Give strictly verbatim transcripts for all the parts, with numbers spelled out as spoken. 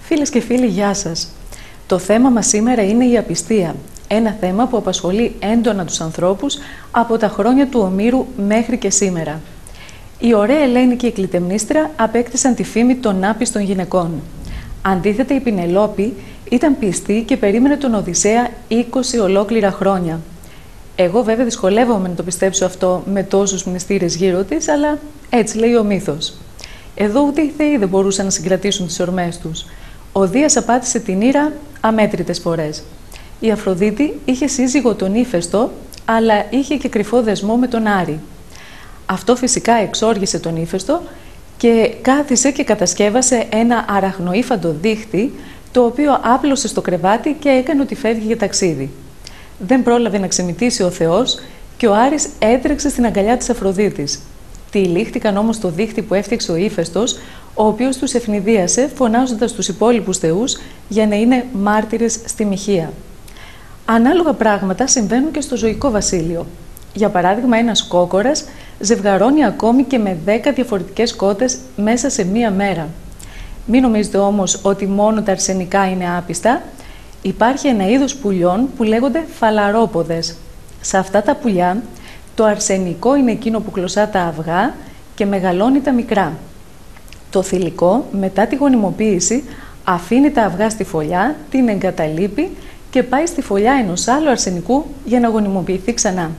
Φίλες και φίλοι, γεια σας. Το θέμα μας σήμερα είναι η απιστία. Ένα θέμα που απασχολεί έντονα τους ανθρώπους από τα χρόνια του Ομήρου μέχρι και σήμερα. Η ωραία Ελένη και η Κλητεμνίστρα απέκτησαν τη φήμη των άπιστων γυναικών. Αντίθετα, η Πινελόπη ήταν πιστή και περίμενε τον Οδυσσέα είκοσι ολόκληρα χρόνια. Εγώ βέβαια δυσκολεύομαι να το πιστέψω αυτό με τόσους μνηστήρες γύρω της, αλλά έτσι λέει ο μύθος. Εδώ ούτε οι θεοί δεν μπορούσαν να συγκρατήσουν τις ορμές τους. Ο Δίας απάτησε την Ήρα αμέτρητες φορές. Η Αφροδίτη είχε σύζυγο τον Ήφαιστο, αλλά είχε και κρυφό δεσμό με τον Άρη. Αυτό φυσικά εξόργησε τον Ήφαιστο και κάθισε και κατασκεύασε ένα αραχνοήφαντο δίχτυ, το οποίο άπλωσε στο κρεβάτι και έκανε ότι φεύγει για ταξίδι. Δεν πρόλαβε να ξεμητήσει ο Θεός και ο Άρης έτρεξε στην αγκαλιά της Αφροδίτης. Τυλίχτηκαν όμως το δίχτυ που έφτιαξε ο Ήφαιστος, ο οποίος τους ευνηδίασε φωνάζοντας τους υπόλοιπους θεούς για να είναι μάρτυρες στη μοιχεία. Ανάλογα πράγματα συμβαίνουν και στο ζωικό βασίλειο. Για παράδειγμα, ένας κόκορας ζευγαρώνει ακόμη και με δέκα διαφορετικές κότες μέσα σε μία μέρα. Μην νομίζετε όμως ότι μόνο τα αρσενικά είναι άπιστα. Υπάρχει ένα είδος πουλιών που λέγονται φαλαρόποδες. Σε αυτά τα πουλιά, το αρσενικό είναι εκείνο που κλωσά τα αυγά και μεγαλώνει τα μικρά. Το θηλυκό, μετά τη γονιμοποίηση, αφήνει τα αυγά στη φωλιά, την εγκαταλείπει και πάει στη φωλιά ενός άλλου αρσενικού για να γονιμοποιηθεί ξανά.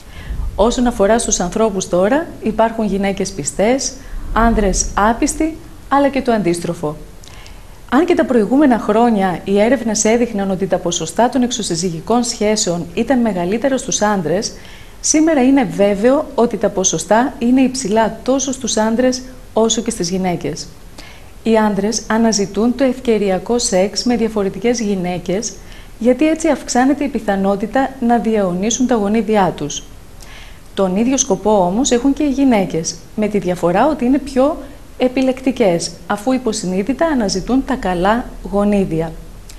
Όσον αφορά στους ανθρώπους τώρα, υπάρχουν γυναίκες πιστές, άνδρες άπιστοι, αλλά και το αντίστροφο. Αν και τα προηγούμενα χρόνια οι έρευνες έδειχναν ότι τα ποσοστά των εξωσυζυγικών σχέσεων ήταν μεγαλύτερα στους άνδρες, σήμερα είναι βέβαιο ότι τα ποσοστά είναι υψηλά τόσο στους άνδρες όσο και στις γυναίκες. Οι άνδρες αναζητούν το ευκαιριακό σεξ με διαφορετικές γυναίκες, γιατί έτσι αυξάνεται η πιθανότητα να διαιωνίσουν τα γονίδια τους. Τον ίδιο σκοπό όμως έχουν και οι γυναίκες, με τη διαφορά ότι είναι πιο επιλεκτικές, αφού υποσυνείδητα αναζητούν τα καλά γονίδια.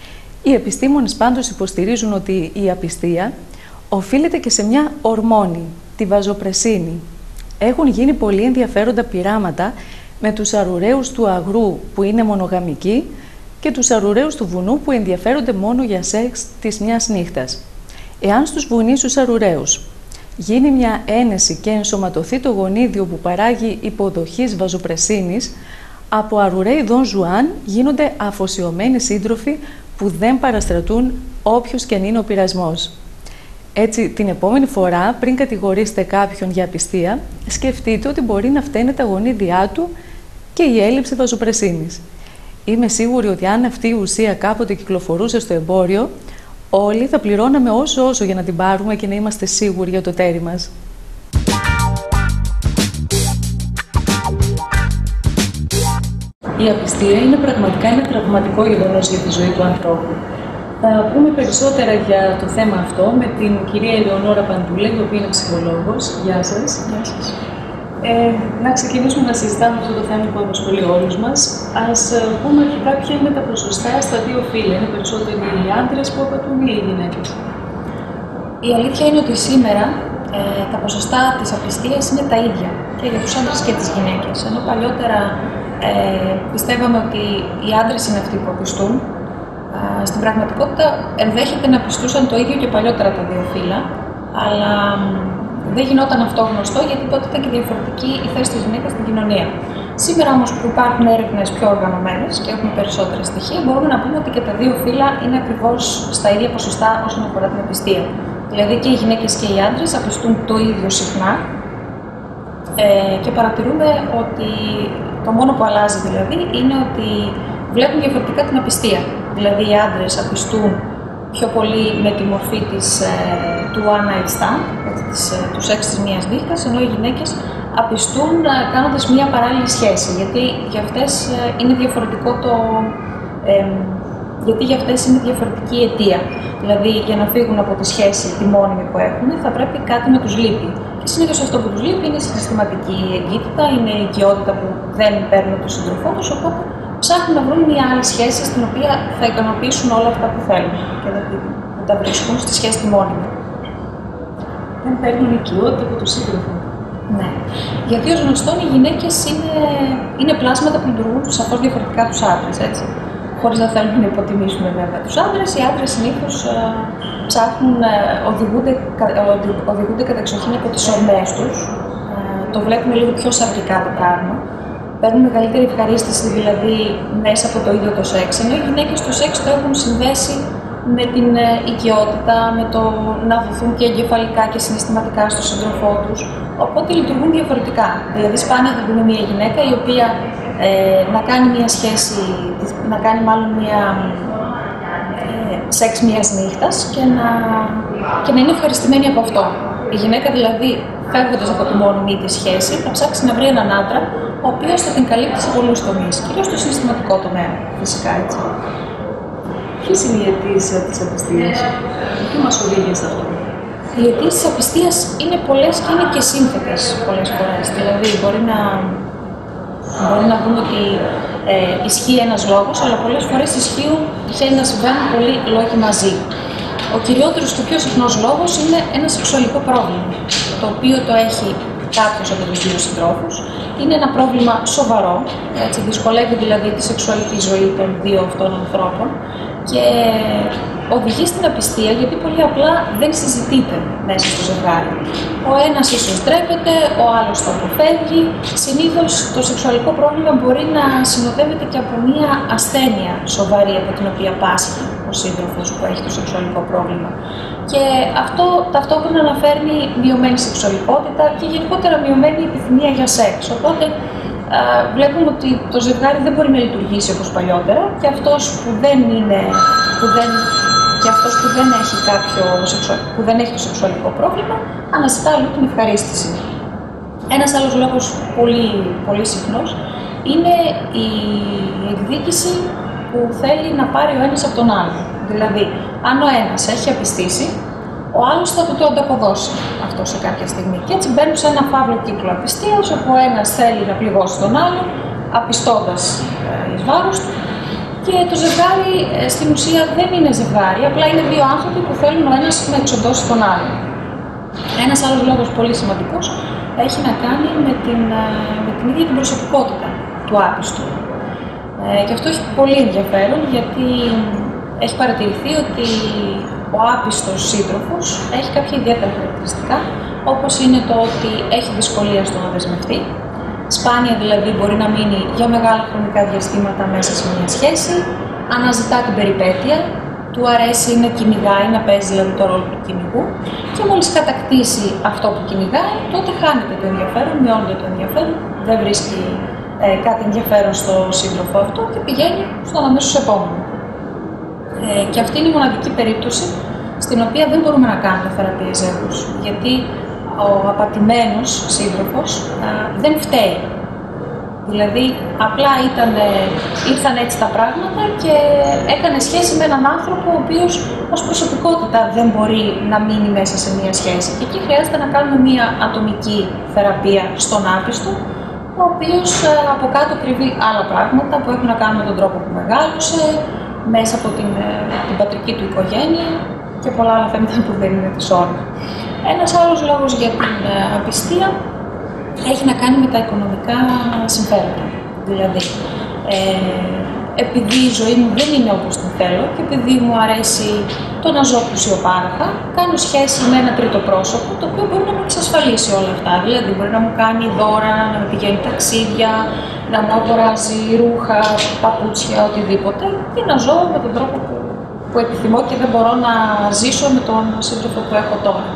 Οι επιστήμονες πάντως υποστηρίζουν ότι η απιστία οφείλεται και σε μια ορμόνη, τη βαζοπρεσίνη. Έχουν γίνει πολύ ενδιαφέροντα πειράματα με τους αρουραίους του αγρού που είναι μονογαμικοί και τους αρουραίους του βουνού που ενδιαφέρονται μόνο για σεξ της μιας νύχτας. Εάν στους βουνίσους αρουραίους γίνει μια ένεση και ενσωματωθεί το γονίδιο που παράγει υποδοχής βαζοπρεσίνης, από αρουραίοι Δον Ζουάν γίνονται αφοσιωμένοι σύντροφοι που δεν παραστρατούν όποιος και αν είναι ο πειρασμός. Έτσι, την επόμενη φορά, πριν κατηγορήσετε κάποιον για απιστία, σκεφτείτε ότι μπορεί να φταίνε τα γονίδια του και η έλλειψη βαζοπρεσίνης. Είμαι σίγουρη ότι αν αυτή η ουσία κάποτε κυκλοφορούσε στο εμπόριο, όλοι θα πληρώναμε όσο όσο για να την πάρουμε και να είμαστε σίγουροι για το τέρι μας. Η απιστία είναι πραγματικά ένα τραυματικό γεγονός για τη ζωή του ανθρώπου. Θα πούμε περισσότερα για το θέμα αυτό με την κυρία Ελεονόρα Παντούλα, η οποία είναι ψυχολόγος. Γεια σας. Γεια σας. Ε, να ξεκινήσουμε να συζητάμε αυτό το θέμα που απασχολεί όλους μας. Ας πούμε αρχικά ποια είναι τα ποσοστά στα δύο φύλλα. Είναι περισσότεροι οι άντρες που απατούν ή οι γυναίκες? Η αλήθεια είναι ότι σήμερα ε, τα ποσοστά της απιστίας είναι τα ίδια και για τους άντρες και τις γυναίκες. Ενώ παλιότερα ε, πιστεύαμε ότι οι άντρες είναι αυτοί που απιστούν. Ε, στην πραγματικότητα ενδέχεται να πιστούσαν το ίδιο και παλιότερα τα δύο φύλλα, αλλά δεν γινόταν αυτό γνωστό γιατί τότε ήταν και διαφορετική η θέση της γυναίκας στην κοινωνία. Σήμερα όμως που υπάρχουν έρευνες πιο οργανωμένες και έχουμε περισσότερα στοιχεία, μπορούμε να πούμε ότι και τα δύο φύλλα είναι ακριβώς στα ίδια ποσοστά όσον αφορά την απιστία. Δηλαδή και οι γυναίκες και οι άντρες απιστούν το ίδιο συχνά ε, και παρατηρούμε ότι το μόνο που αλλάζει δηλαδή είναι ότι βλέπουν διαφορετικά την απιστία. Δηλαδή οι άντρες απιστούν πιο πολύ με τη μορφή της, ε, του one night stand, της, ε, του σεξ της μίας νύχτας, ενώ οι γυναίκες απιστούν ε, κάνοντας μια παράλληλη σχέση, γιατί για αυτές ε, είναι διαφορετικό το... Ε, γιατί για αυτές είναι διαφορετική η αιτία. Δηλαδή, για να φύγουν από τη σχέση τη μόνιμη που έχουν, θα πρέπει κάτι να τους λείπει. Και συνήθως αυτό που τους λείπει είναι η συναισθηματική εγκύτητα, είναι η οικειότητα που δεν παίρνουν τον σύντροφό τους, οπότε ψάχνουν να βρουν μια άλλη σχέση στην οποία θα ικανοποιήσουν όλα αυτά που θέλουν και δεν τα βρίσκουν στη σχέση τη μόνιμη. Δεν παίρνουν οικειότητα από τον σύντροφο. Ναι. Γιατί ως γνωστόν οι γυναίκες είναι, είναι πλάσματα που λειτουργούν σαφώς διαφορετικά τους άντρες, έτσι. χωρίς να θέλουμε να υποτιμήσουμε βέβαια τους άντρες. Οι άντρες συνήθως ψάχνουν, οδηγούνται, οδηγούνται κατεξοχήν από τις ορμές τους. Το βλέπουμε λίγο πιο σαρκικά το πράγμα. Παίρνουν μεγαλύτερη ευχαρίστηση δηλαδή μέσα από το ίδιο το σεξ, ενώ οι γυναίκες το σεξ το έχουν συνδέσει με την οικειότητα, με το να δοθούν και εγκεφαλικά και συναισθηματικά στον σύντροφό τους, οπότε λειτουργούν διαφορετικά. Δηλαδή σπάνια θα δούμε μια γυναίκα η οποία ε, να κάνει μια σχέση, να κάνει μάλλον μια ε, σεξ μιας νύχτας και να, και να είναι ευχαριστημένη από αυτό. Η γυναίκα δηλαδή, φεύγοντας από τη μόνη της σχέση, θα ψάξει να βρει έναν άντρα ο οποίος θα την καλύπτει σε πολλούς τομείς, κυρίως στο συναισθηματικό τομέα, φυσικά έτσι. Ποιες είναι οι αιτίες της απιστίας, τι μας οδηγεί σε αυτό? Οι αιτίες της απιστίας είναι πολλές και είναι και σύνθετες πολλές φορές. Δηλαδή, μπορεί να, μπορεί να δούμε ότι ε, ισχύει ένας λόγος, αλλά πολλές φορές ισχύουν, τυχαίνει να συμβαίνουν πολλοί λόγοι μαζί. Ο κυριότερος και πιο συχνός λόγος είναι ένα σεξουαλικό πρόβλημα, το οποίο το έχει κάποιος από τους δύο συντρόφους. Είναι ένα πρόβλημα σοβαρό, έτσι, δυσκολεύει δηλαδή τη σεξουαλική ζωή των δύο αυτών ανθρώπων και οδηγεί στην απιστία γιατί πολύ απλά δεν συζητείται μέσα στο ζευγάρι. Ο ένας ίσως ντρέπεται, ο άλλος το αποφεύγει. Συνήθως το σεξουαλικό πρόβλημα μπορεί να συνοδεύεται και από μια ασθένεια σοβαρή από την οποία πάσχει ο σύντροφος που έχει το σεξουαλικό πρόβλημα. Και αυτό ταυτόχρονα αναφέρνει μειωμένη σεξουαλικότητα και γενικότερα μειωμένη επιθυμία για σεξ. Οπότε α, βλέπουμε ότι το ζευγάρι δεν μπορεί να λειτουργήσει όπως παλιότερα και αυτός που δεν είναι, που δεν, και αυτός που δεν έχει, κάποιο, που δεν έχει το σεξουαλικό πρόβλημα αναζητά αλλού την ευχαρίστηση. Ένας άλλος λόγος πολύ, πολύ συχνός είναι η εκδίκηση που θέλει να πάρει ο ένας από τον άλλο. Δηλαδή, αν ο ένας έχει απιστήσει, ο άλλος θα του το ανταποδώσει αυτό σε κάποια στιγμή. Και έτσι μπαίνουν σε ένα φαύλο κύκλο απιστίας, όπου ο ένας θέλει να πληγώσει τον άλλο, απιστώντας εις βάρος του. Και το ζευγάρι στην ουσία δεν είναι ζευγάρι, απλά είναι δύο άνθρωποι που θέλουν ο ένας να εξοντώσει τον άλλο. Ένας άλλος λόγος πολύ σημαντικός έχει να κάνει με την, με την ίδια την προσωπικότητα του άπιστου. Ε, και αυτό έχει πολύ ενδιαφέρον, γιατί έχει παρατηρηθεί ότι ο άπιστος σύντροφος έχει κάποια ιδιαίτερα χαρακτηριστικά, όπως είναι το ότι έχει δυσκολία στο να δεσμευτεί. Σπάνια δηλαδή μπορεί να μείνει για μεγάλα χρονικά διαστήματα μέσα σε μια σχέση, αναζητά την περιπέτεια, του αρέσει να κυνηγάει, να παίζει δηλαδή το ρόλο του κυνηγού και μόλις κατακτήσει αυτό που κυνηγάει, τότε χάνεται το ενδιαφέρον, μειώνεται το ενδιαφέρον, δεν βρίσκει ε, κάτι ενδιαφέρον στο σύντροφο αυτό και πηγαίνει στον αμέσως επόμενο. Ε, και αυτή είναι η μοναδική περίπτωση στην οποία δεν μπορούμε να κάνουμε θεραπεία ζεύγους, γιατί ο απατημένος σύντροφος α, δεν φταίει. Δηλαδή, απλά ήταν, ήρθαν έτσι τα πράγματα και έκανε σχέση με έναν άνθρωπο ο οποίος ως προσωπικότητα δεν μπορεί να μείνει μέσα σε μία σχέση. Και εκεί χρειάζεται να κάνουμε μία ατομική θεραπεία στον άπιστο, ο οποίος από κάτω κρύβει άλλα πράγματα που έχουν να κάνουν με τον τρόπο που μεγάλωσε, μέσα από την, την πατρική του οικογένεια και πολλά άλλα θέματα που δεν είναι της όρου. Ένας άλλος λόγος για την απιστία έχει να κάνει με τα οικονομικά συμφέροντα. Δηλαδή, ε, επειδή η ζωή μου δεν είναι όπως την θέλω και επειδή μου αρέσει το να ζω πλουσιοπάραχα, κάνω σχέση με ένα τρίτο πρόσωπο, το οποίο μπορεί να μου εξασφαλίσει όλα αυτά. Δηλαδή, μπορεί να μου κάνει δώρα, να με πηγαίνει ταξίδια, να μου αγοράζει ρούχα, παπούτσια, οτιδήποτε και να ζω με τον τρόπο που, που επιθυμώ και δεν μπορώ να ζήσω με τον σύντροφο που έχω τώρα.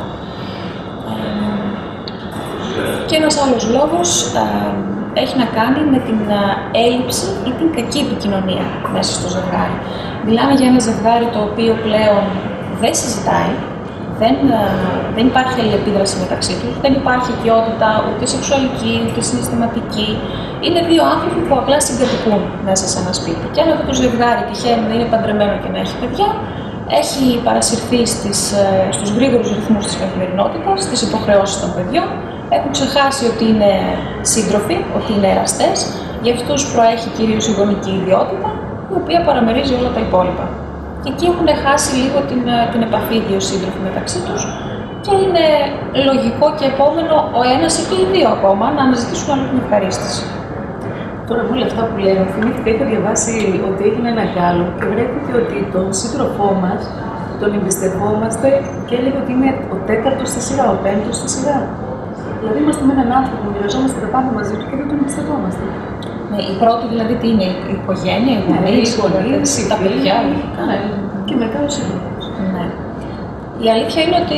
Και ένας άλλος λόγος ε, έχει να κάνει με την ε, έλλειψη ή την κακή επικοινωνία μέσα στο ζευγάρι. Μιλάμε για ένα ζευγάρι το οποίο πλέον δεν συζητάει, δεν, ε, δεν υπάρχει αλληλεπίδραση μεταξύ τους, δεν υπάρχει οικειότητα ούτε σεξουαλική ούτε συναισθηματική. Είναι δύο άνθρωποι που απλά συγκατοικούν μέσα σε ένα σπίτι. Και αν αυτό το ζευγάρι τυχαίνει να είναι παντρεμένο και να έχει παιδιά, έχει παρασυρθεί στις, ε, στους γρήγορους ρυθμούς της καθημερινότητας, στις υποχρεώσεις των παιδιών. Έχουν ξεχάσει ότι είναι σύντροφοι, ότι είναι εραστές, για αυτούς προέχει κυρίως η γονική ιδιότητα, η οποία παραμερίζει όλα τα υπόλοιπα. Και εκεί έχουν χάσει λίγο την, την επαφή δύο σύντροφοι μεταξύ τους και είναι λογικό και επόμενο ο ένας ή και οι δύο ακόμα να αναζητήσουν άλλη την ευχαρίστηση. Τώρα με όλα αυτά που λέμε, θυμήθηκα, είχα διαβάσει ότι έγινε ένα γκάλο και βρέθηκε ότι τον σύντροφό μας τον εμπιστευόμαστε και έλεγε ότι είναι ο τέταρτος στη σειρά, ο πέμπτος στη σειρά. Δηλαδή είμαστε με έναν άνθρωπο που μοιραζόμαστε τα πάντα μαζί του και δεν τον εμπιστευόμαστε. Ναι, η πρώτη δηλαδή τι είναι, η οικογένεια, οι γονείς, τα παιδιά. Ναι, και μετά ο σύντροφος. Ναι. Η αλήθεια είναι ότι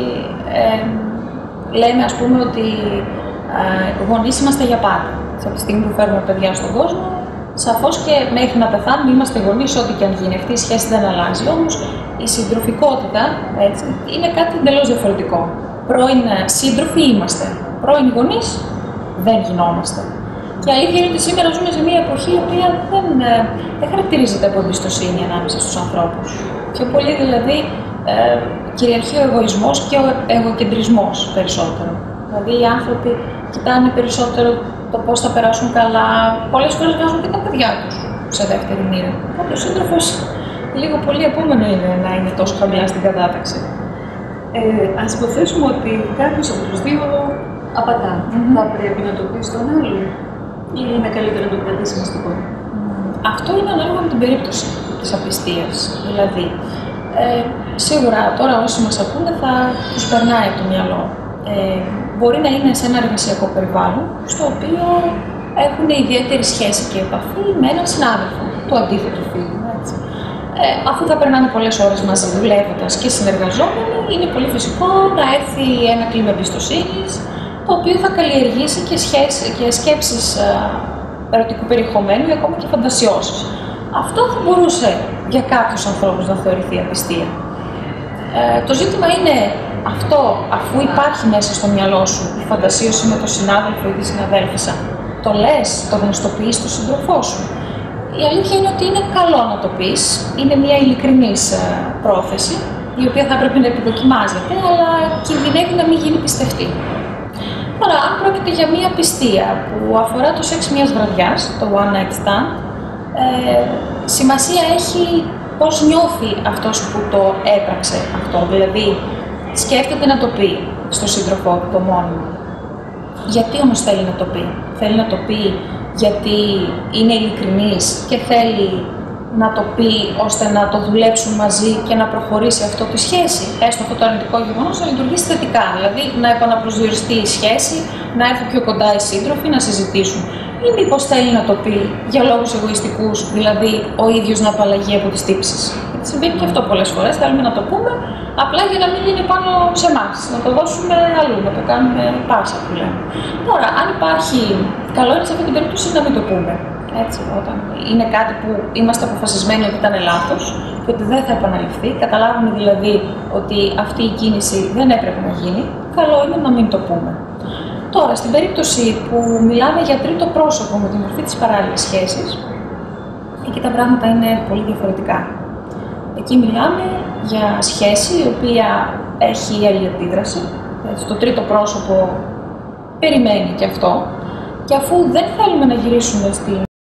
ε, λέμε ας πούμε ότι ε, γονείς είμαστε για πάντα. Από τη στιγμή που φέρνουμε παιδιά στον κόσμο, σαφώς και μέχρι να πεθάνουμε είμαστε γονείς, ό,τι και αν γίνει. Αυτή η σχέση δεν αλλάζει. Όμως η συντροφικότητα έτσι, είναι κάτι εντελώς διαφορετικό. Πρώην σύντροφοι είμαστε. Πρώην γονείς δεν γινόμαστε. Και η αλήθεια είναι ότι σήμερα ζούμε σε μια εποχή η οποία δεν, δεν χαρακτηρίζεται από εμπιστοσύνη ανάμεσα στους ανθρώπους. Πιο πολύ δηλαδή ε, κυριαρχεί ο εγωισμός και ο εγωκεντρισμός περισσότερο. Δηλαδή οι άνθρωποι κοιτάνε περισσότερο το πώς θα περάσουν καλά. Πολλές φορές βγάζουν και τα παιδιά τους σε δεύτερη μοίρα. Οπότε ο σύντροφος λίγο πολύ επόμενο είναι να είναι τόσο χαμηλά στην κατάταξη. Ε, ας υποθέσουμε ότι κάποιος από τους δύο απατά. Mm-hmm. Θα πρέπει να το πει στον άλλο ή είναι καλύτερα να το κρατήσει μυστικό? Mm. Αυτό είναι ανάλογα με την περίπτωση της απιστίας. Δηλαδή, ε, σίγουρα τώρα όσοι μας ακούνε θα τους περνάει από το μυαλό. Ε, μπορεί να είναι σε ένα εργασιακό περιβάλλον, στο οποίο έχουν ιδιαίτερη σχέση και επαφή με έναν συνάδελφο, του αντίθετου φίλου. Έτσι. Ε, αφού θα περνάνε πολλές ώρες μαζί δουλεύοντας και συνεργαζόμενοι, είναι πολύ φυσικό να έρθει ένα κλίμα εμπιστοσύνης, το οποίο θα καλλιεργήσει και, σχέσεις, και σκέψεις ε, ερωτικού περιεχομένου ή ακόμα και φαντασιώσεις. Αυτό θα μπορούσε για κάποιους ανθρώπους να θεωρηθεί απιστία. Ε, το ζήτημα είναι αυτό, αφού υπάρχει μέσα στο μυαλό σου η φαντασίωση με τον συνάδελφο ή τη συναδέλφισσα, το λες, το γνωστοποιείς στον σύντροφό σου. Η αλήθεια είναι ότι είναι καλό να το πεις, είναι μια ειλικρινής ε, πρόθεση, η οποία θα πρέπει να επιδοκιμάζεται, αλλά κινδυνεύει να μην γίνει πιστευτή. Τώρα, αν πρόκειται για μια απιστία που αφορά το σεξ μιας βραδιάς, το one night stand, ε, σημασία έχει πώς νιώθει αυτός που το έπραξε αυτό. Δηλαδή, σκέφτεται να το πει στον σύντροφό του, το μόνιμο. Γιατί όμως θέλει να το πει? Θέλει να το πει γιατί είναι ειλικρινής και θέλει να το πει ώστε να το δουλέψουν μαζί και να προχωρήσει αυτό τη σχέση. Έστω αυτό το αρνητικό γεγονός να λειτουργήσει θετικά. Δηλαδή να επαναπροσδιοριστεί η σχέση, να έρθουν πιο κοντά οι σύντροφοι, να συζητήσουν. Ή μήπως θέλει να το πει για λόγους εγωιστικούς, δηλαδή ο ίδιος να απαλλαγεί από τις τύψεις. Γιατί συμβαίνει και αυτό πολλές φορές. Θέλουμε να το πούμε απλά για να μην είναι πάνω σε εμάς. Να το δώσουμε αλλού, να το κάνουμε πάσα που λέμε. Τώρα, αν υπάρχει, καλό είναι σε αυτή την περίπτωση να μην το πούμε. Έτσι, όταν είναι κάτι που είμαστε αποφασισμένοι ότι ήταν λάθος και ότι δεν θα επαναληφθεί, καταλάβουμε δηλαδή ότι αυτή η κίνηση δεν έπρεπε να γίνει, καλό είναι να μην το πούμε. Τώρα, στην περίπτωση που μιλάμε για τρίτο πρόσωπο με τη μορφή της παράλληλης σχέσης, εκεί τα πράγματα είναι πολύ διαφορετικά. Εκεί μιλάμε για σχέση η οποία έχει αλληλεπίδραση, το τρίτο πρόσωπο περιμένει και αυτό, και αφού δεν θέλουμε να γυρίσουμε στην